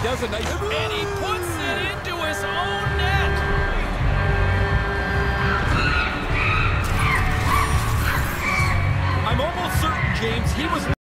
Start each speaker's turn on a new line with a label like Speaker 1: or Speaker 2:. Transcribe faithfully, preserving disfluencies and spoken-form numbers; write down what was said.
Speaker 1: does a nice...
Speaker 2: And he puts it into his own net.
Speaker 1: I'm almost certain, James, he was...